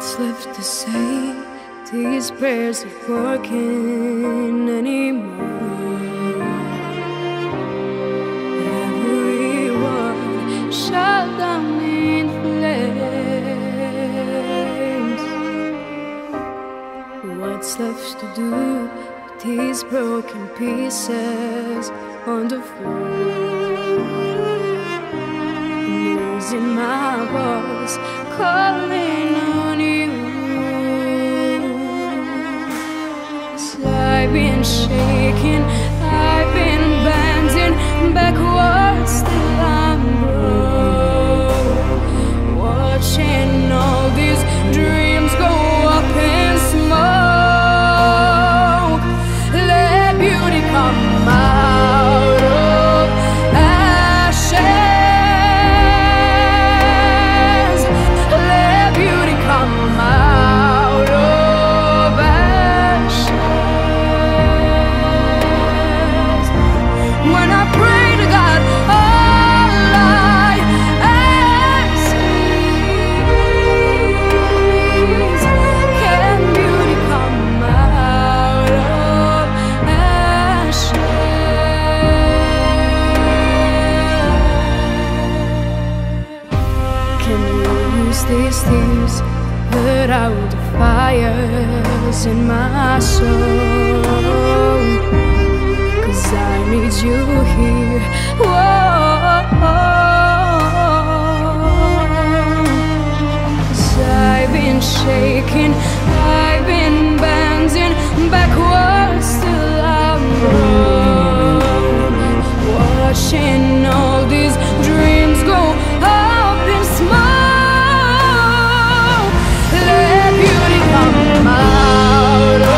What's left to say? These prayers aren't working anymore. Every word shut down in flames. What's left to do with these broken pieces on the floor? I'm losing my voice, calling on you. I've been shaking, I've been bending backwards till I'm broke, watching all these dreams go up in smoke. Let beauty come out of ashes. Let beauty come out of when I pray to God, all I ask is, can beauty come out of ashes? Can you use these tears, put out the fires in my soul? 'Cause I need you here. Whoa, 'cause I've been shaking, I've been bending backwards till I'm broke, watching all these dreams go up in smoke. Let beauty come out of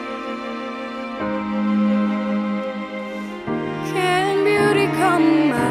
come out.